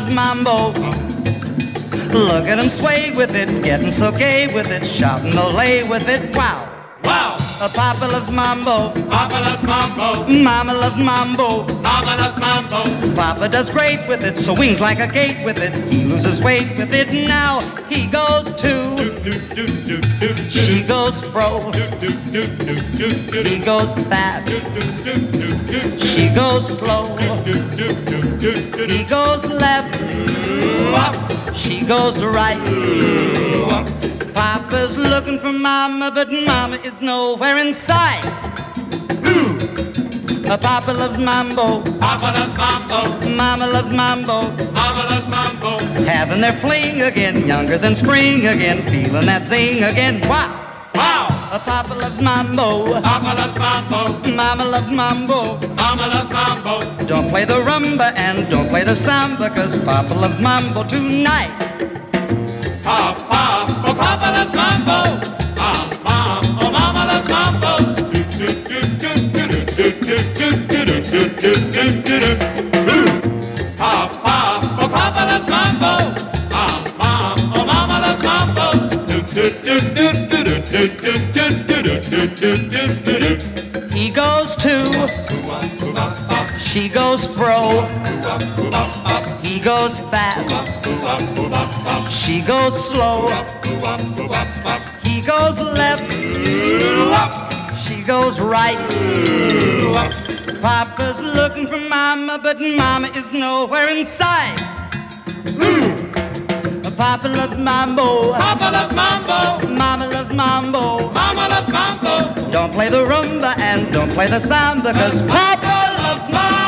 loves mambo. Look at him sway with it, getting so gay with it, shouting Olay with it, wow. Wow! Papa loves mambo. Papa loves mambo. Mama loves mambo. Mama loves mambo. Papa does great with it, swings like a gate with it. He loses weight with it, now he goes to. She goes fro. He goes fast. She goes slow. He goes left. She goes right. Papa's looking for Mama, but Mama is nowhere in sight. Papa loves mambo. Papa loves mambo. Mama loves mambo. Mama loves mambo. Having their fling again, younger than spring again, feeling that zing again. Wow! Wow! Papa loves mambo. Papa loves mambo. Mama loves mambo. Mama loves mambo. Don't play the rumba and don't play the samba, 'cause Papa loves mambo tonight. Pop, pop, oh Papa loves mambo. Pop, pop, oh Mama loves mambo. Pop, pop, oh Papa loves mambo. Pop, pop, oh Mama loves mambo. He goes to, she goes fro. He goes fast, she goes slow. He goes left, she goes right. Papa's looking for Mama, but Mama is nowhere in sight. Papa loves mambo. Papa loves mambo. Mama loves mambo. Mama loves mambo. Don't play the rumba and don't play the samba, 'cause Papa loves mambo.